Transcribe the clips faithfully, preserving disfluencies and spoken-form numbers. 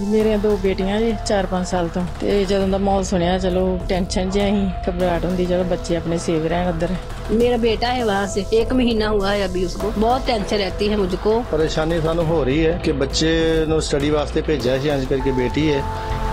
मेरिया दो बेटियां जी चार पांच साल तो ते जदों दा माहौल सुनिया चलो टेंशन ज अहीं घबराहट होंदी चलो बच्चे अपने सेव रहन उधर। मेरा बेटा है वहाँ से एक महीना हुआ है अभी, उसको बहुत टेंशन रहती है मुझको। परेशानी सानू हो रही है कि बच्चे नु स्टडी वास्ते भेजा है, अंज करके बेटी है।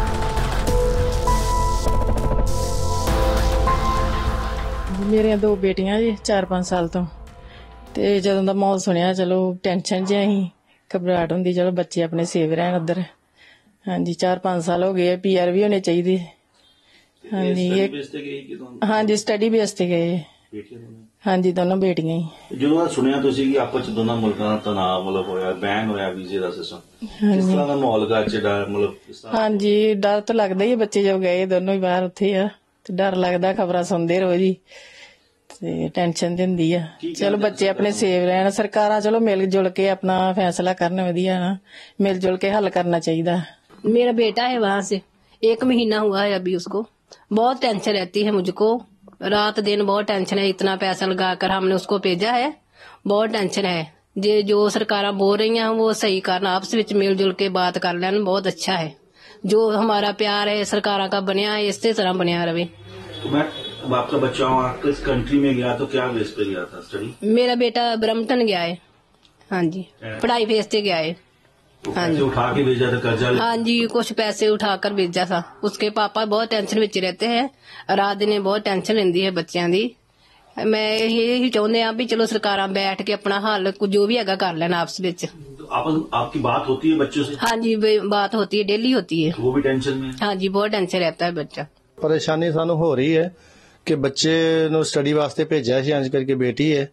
मेरिया दो बेटियां जी चार पांच साल तो ते जदों दा माहौल सुनिया चलो टेंशन ज अहीं घबराहट होंदी चलो बच्चे अपने सेव रहन उधर। हाँ जी चार पांच साल हो गए, पी आर भी होने चाहिए। हाँ जी हाँ जी स्टडी बेस ते गए। हाँ जी दोनों बेटियां ही। जो सुनिया तुसी कि आपस च दोनों मुल्कां दा तनाव मतलब होया, बैन होया वीजे दा सिस्टम, किस तरह दा माहौल घर च डर मतलब? हाँ जी डर तो लगदा ही, बच्चे जब गए दोनों ही बाहर उत्थे आ ते डर लगदा, खबरां सुनदे रहो जी ते टेंशन दिंदी आ। चलो बच्चे अपने सेव रहन, सरकारां चलो मिल जुल के अपना फैसला करन, वधिया ना मिल जुल के हल करना चाहिए। मेरा बेटा है वहाँ से एक महीना हुआ है अभी, उसको बहुत टेंशन रहती है मुझको, रात दिन बहुत टेंशन है। इतना पैसा लगा कर हमने उसको भेजा है, बहुत टेंशन है। जे जो सरकारां बोल रही हैं वो सही करना, आपस में मिलजुल के बात कर लेना, बहुत अच्छा है। जो हमारा प्यार है सरकारां का बनया है, इसी तरह बनया रहे। तो आपका बच्चा वहाँ किस कंट्री में गया, तो क्या बेस पे गया था स्टडी? मेरा बेटा ब्रम्पटन गया है। हाँ जी पढ़ाई फेस से गया है। हाँ जी उठा के भेजा था कर्जा? हाँ जी कुछ पैसे उठाकर भेजा था। उसके पापा बहुत टेंशन में रहते हैं, रात दिन बहुत टेंशन लेंदी है बच्चों की। मैं यही चाहते हैं भी चलो सरकारां बैठ के अपना हल जो भी है कर लेना आपस में। तो आप, आपकी बात होती है बच्चों से? हाँ जी बात होती है, डेली होती है। वो भी टेंशन में? हाँ जी बहुत टेंशन रहता है बच्चा। परेशानी सानू हो रही है कि बच्चे नु स्टडी वास्ते भेजा है, अंज करके बेटी है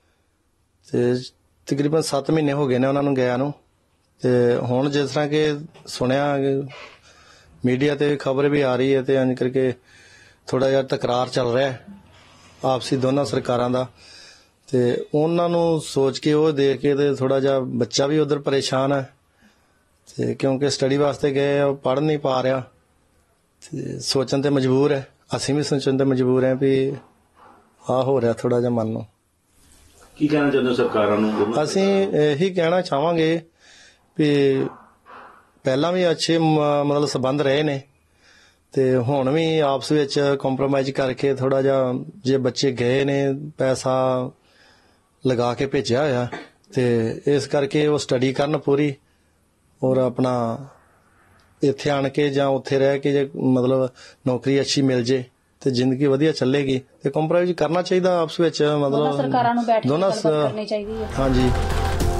ते तकरीबन सत्त महीने हो गए ने उन्हां नूं गया नूं। ते हुण जिस तरह के सुनिया मीडिया ते खबर भी आ रही है ते अंज करके थोड़ा जिहा तकरार चल रहा है आपसी दोनों सरकारां दा, ते उन्हां नूं सोच के वो देख के ते थोड़ा जिहा बच्चा भी उधर परेशान है ते क्योंकि स्टडी वास्ते गए पढ़ नहीं पा रहा ते सोचन ते मजबूर है, असीं भी सोचन ते मजबूर हैं भी आ हो रहा थोड़ा जिहा मन नूं। की कहना चाहते हो सरकारां नूं? असीं यही कहना चाहांगे भी पहला भी अच्छे मतलब संबंध रहे ने ते हुण भी आपस विच कंप्रोमाइज करके थोड़ा जिहा जे बच्चे गए ने पैसा लगा के भेजा होया ते इस करके वो स्टडी करन पूरी और अपना इत्थे आण के जां उत्थे रह के जे मतलब नौकरी अच्छी मिल जे ते जिंदगी वधिया चलेगी ते कंप्रोमाइज करना चाहिए आपस विच, मतलब दोनों। हाँ जी।